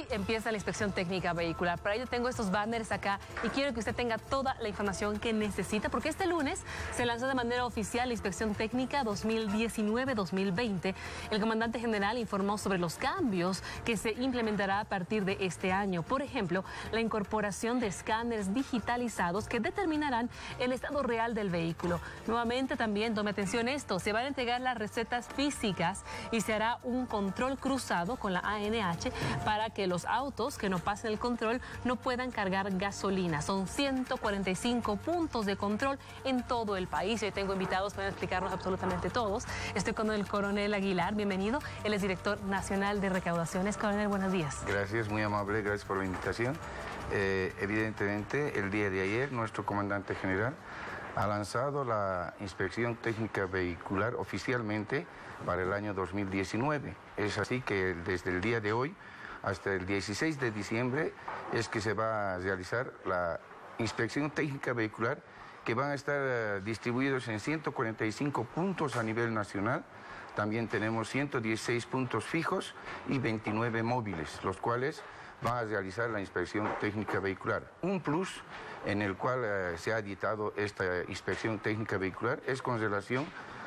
empieza la inspección técnica vehicular. Para ello tengo estos banners acá y quiero que usted tenga toda la información que necesita, porque este lunes se lanzó de manera oficial la inspección técnica 2019-2020. El comandante general informó sobre los cambios que se implementará a partir de este año. Por ejemplo, la incorporación de escáneres digitalizados que determinarán el estado real del vehículo. Nuevamente también tome atención esto, se van a entregar las recetas físicas y se hará un control cruzado con la ANH para que los autos que no pasen el control no puedan cargar gasolina. Son 145 puntos de control en todo el país. Hoy tengo invitados para explicarnos absolutamente todos. Estoy con el coronel Aguilar, bienvenido. Él es director nacional de recaudaciones. Coronel, buenos días. Gracias, muy amable, gracias por la invitación. Evidentemente, el día de ayer, nuestro comandante general ha lanzado la inspección técnica vehicular oficialmente para el año 2019. Es así que desde el día de hoy hasta el 16 de diciembre es que se va a realizar la inspección técnica vehicular, que van a estar distribuidos en 145 puntos a nivel nacional. También tenemos 116 puntos fijos y 29 móviles, los cuales van a realizar la inspección técnica vehicular. Un plus en el cual se ha editado esta inspección técnica vehicular es con relación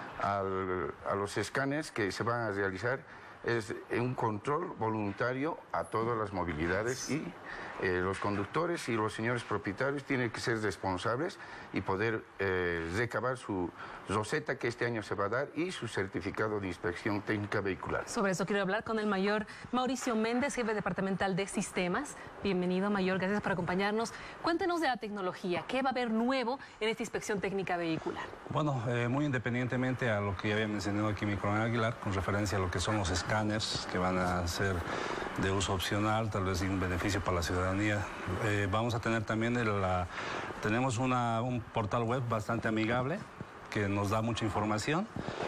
a los escáneres que se van a realizar. Es un control voluntario a todas las movilidades y los conductores y los señores propietarios tienen que ser responsables y poder recabar su receta que este año se va a dar y su certificado de inspección técnica vehicular. Sobre eso quiero hablar con el mayor Mauricio Méndez, jefe departamental de sistemas. Bienvenido, mayor, gracias por acompañarnos. Cuéntenos de la tecnología, ¿qué va a haber nuevo en esta inspección técnica vehicular? Bueno, muy independientemente a lo que ya había mencionado aquí mi coronel Aguilar, con referencia a lo que son los escáneres que van a ser de uso opcional, tal vez un beneficio para la ciudadanía. Vamos a tener también tenemos un portal web bastante amigable que nos da mucha información.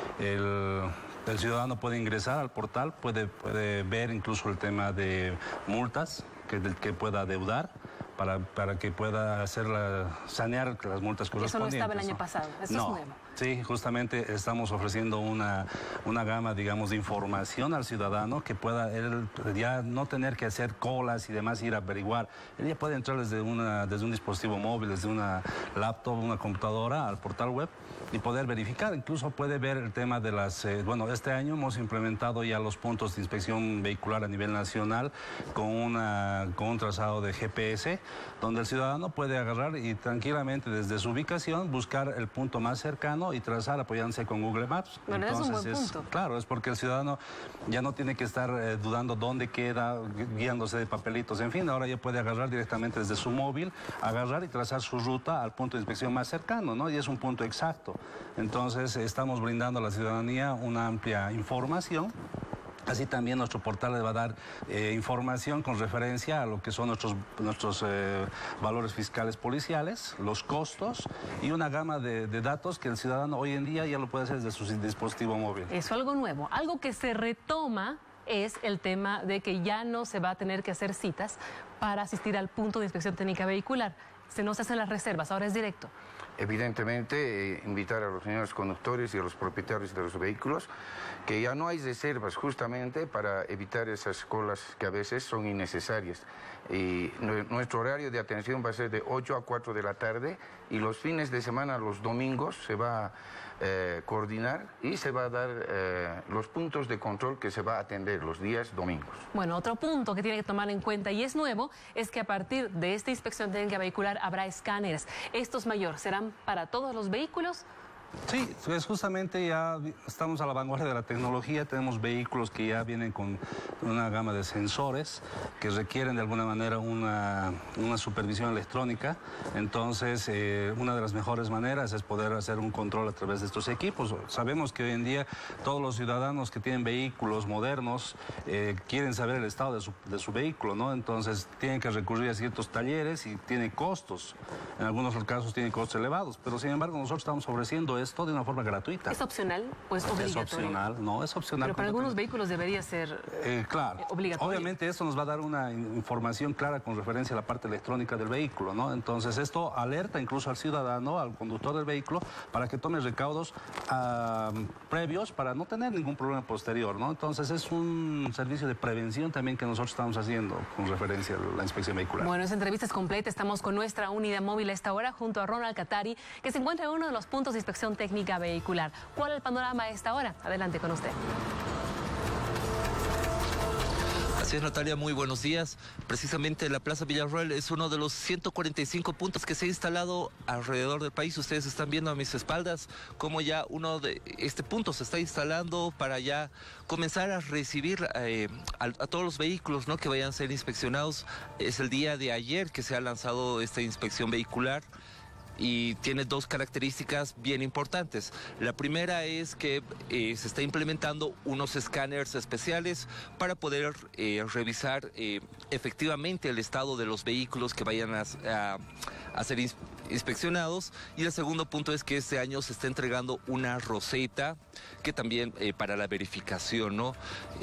El ciudadano puede ingresar al portal, puede ver incluso el tema de multas que pueda adeudar, para que pueda sanear las multas correspondientes. Eso no estaba el año pasado, eso no, es nuevo. Sí, justamente estamos ofreciendo una gama, digamos, de información al ciudadano que pueda él ya no tener que hacer colas y demás, ir a averiguar. Él ya puede entrar desde un dispositivo móvil, desde una laptop, una computadora al portal web y poder verificar. Incluso puede ver el tema de bueno, este año hemos implementado ya los puntos de inspección vehicular a nivel nacional con un trazado de GPS, donde el ciudadano puede agarrar y tranquilamente desde su ubicación buscar el punto más cercano y trazar apoyándose con Google Maps. Bueno, entonces, es un buen punto. Claro, es porque el ciudadano ya no tiene que estar dudando dónde queda, guiándose de papelitos, en fin, ahora ya puede agarrar directamente desde su móvil, agarrar y trazar su ruta al punto de inspección más cercano, ¿no? Y es un punto exacto. Entonces, estamos brindando a la ciudadanía una amplia información. Así también nuestro portal le va a dar información con referencia a lo que son nuestros valores fiscales policiales, los costos y una gama de datos que el ciudadano hoy en día ya lo puede hacer desde su dispositivo móvil. Eso, algo nuevo. Algo que se retoma es el tema de que ya no se va a tener que hacer citas para asistir al punto de inspección técnica vehicular. No se hacen las reservas, ahora es directo. Evidentemente, invitar a los señores conductores y a los propietarios de los vehículos que ya no hay reservas justamente para evitar esas colas que a veces son innecesarias. Y nuestro horario de atención va a ser de 8 a 4 de la tarde y los fines de semana, los domingos, se va a coordinar y se va a dar los puntos de control que se va a atender los días domingos. Bueno, otro punto que tiene que tomar en cuenta y es nuevo es que a partir de esta inspección técnica vehicular habrá escáneres. Estos, mayor, ¿serán para todos los vehículos? Sí, pues justamente ya estamos a la vanguardia de la tecnología, tenemos vehículos que ya vienen con una gama de sensores que requieren de alguna manera una supervisión electrónica. Entonces, una de las mejores maneras es poder hacer un control a través de estos equipos. Sabemos que hoy en día todos los ciudadanos que tienen vehículos modernos quieren saber el estado de su vehículo, ¿no? Entonces, tienen que recurrir a ciertos talleres y tienen costos. En algunos casos tienen costos elevados, pero sin embargo nosotros estamos ofreciendo esto de una forma gratuita. ¿Es opcional o es obligatorio? Es opcional, no, es opcional. Pero para algunos vehículos debería ser claro, obligatorio. Obviamente esto nos va a dar una información clara con referencia a la parte electrónica del vehículo, ¿no? Entonces esto alerta incluso al ciudadano, al conductor del vehículo, para que tome recaudos previos para no tener ningún problema posterior, ¿no? Entonces es un servicio de prevención también que nosotros estamos haciendo con referencia a la inspección vehicular. Bueno, esa entrevista es completa. Estamos con nuestra unidad móvil a esta hora junto a Ronald Catari, que se encuentra en uno de los puntos de inspección técnica vehicular. ¿Cuál es el panorama a esta hora? Adelante con usted. Así es, Natalia, muy buenos días. Precisamente la Plaza Villarroel es uno de los 145 puntos que se ha instalado alrededor del país. Ustedes están viendo a mis espaldas cómo ya uno de este punto se está instalando para ya comenzar a recibir a todos los vehículos, ¿no?, que vayan a ser inspeccionados. Es el día de ayer que se ha lanzado esta inspección vehicular. Y tiene dos características bien importantes. La primera es que se está implementando unos escáneres especiales para poder revisar efectivamente el estado de los vehículos que vayan a ser inspeccionados. Y el segundo punto es que este año se está entregando una roseta que también para la verificación, ¿no?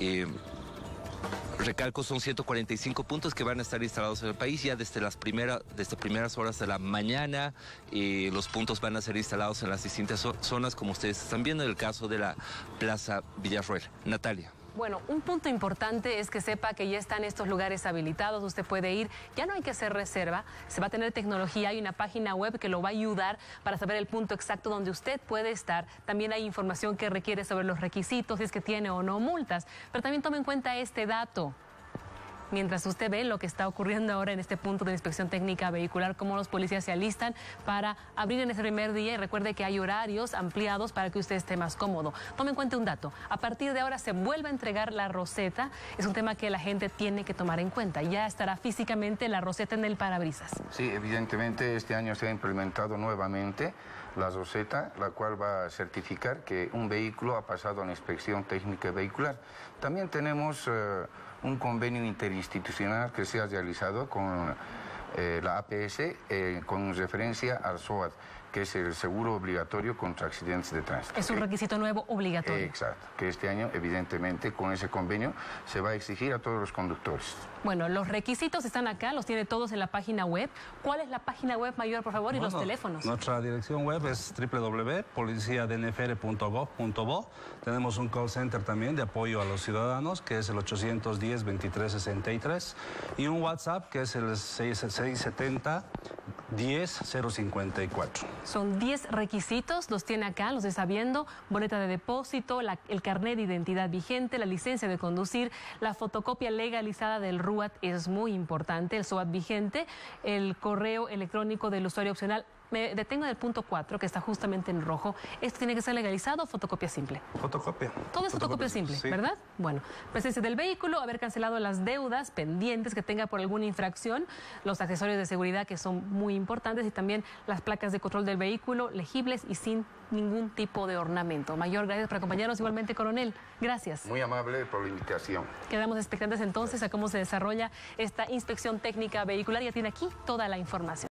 Recalco, son 145 puntos que van a estar instalados en el país ya desde primeras horas de la mañana. Los puntos van a ser instalados en las distintas zonas, como ustedes están viendo en el caso de la Plaza Villarroel. Natalia. Bueno, un punto importante es que sepa que ya están estos lugares habilitados, usted puede ir, ya no hay que hacer reserva, se va a tener tecnología, hay una página web que lo va a ayudar para saber el punto exacto donde usted puede estar. También hay información que requiere sobre los requisitos, si es que tiene o no multas, pero también tome en cuenta este dato. Mientras usted ve lo que está ocurriendo ahora en este punto de inspección técnica vehicular, cómo los policías se alistan para abrir en ese primer día, y recuerde que hay horarios ampliados para que usted esté más cómodo. Tome en cuenta un dato, a partir de ahora se vuelve a entregar la roseta, es un tema que la gente tiene que tomar en cuenta, ya estará físicamente la roseta en el parabrisas. Sí, evidentemente este año se ha implementado nuevamente la roseta, la cual va a certificar que un vehículo ha pasado una inspección técnica vehicular. También tenemos un convenio interinstitucional que se ha realizado con la APS con referencia al SOAT, que es el seguro obligatorio contra accidentes de tránsito. Es un requisito nuevo obligatorio. Exacto, que este año evidentemente con ese convenio se va a exigir a todos los conductores. Bueno, los requisitos están acá, los tiene todos en la página web. ¿Cuál es la página web mayor, por favor, y los teléfonos? Nuestra dirección web es www.policiadnfr.gov.bo. Tenemos un call center también de apoyo a los ciudadanos, que es el 810-2363, y un WhatsApp que es el 670-10-054. Son 10 requisitos, los tiene acá, los está viendo: boleta de depósito, el carnet de identidad vigente, la licencia de conducir, la fotocopia legalizada del RUAT, es muy importante, el SOAT vigente, el correo electrónico del usuario opcional. Me detengo en el punto 4, que está justamente en rojo. ¿Esto tiene que ser legalizado o fotocopia simple? Fotocopia. Todo es fotocopia simple, sí, ¿verdad? Bueno, presencia del vehículo, haber cancelado las deudas pendientes que tenga por alguna infracción, los accesorios de seguridad, que son muy importantes, y también las placas de control del vehículo legibles y sin ningún tipo de ornamento. Mayor, gracias por acompañarnos. Igualmente, coronel, gracias. Muy amable por la invitación. Quedamos expectantes entonces a cómo se desarrolla esta inspección técnica vehicular. Ya tiene aquí toda la información.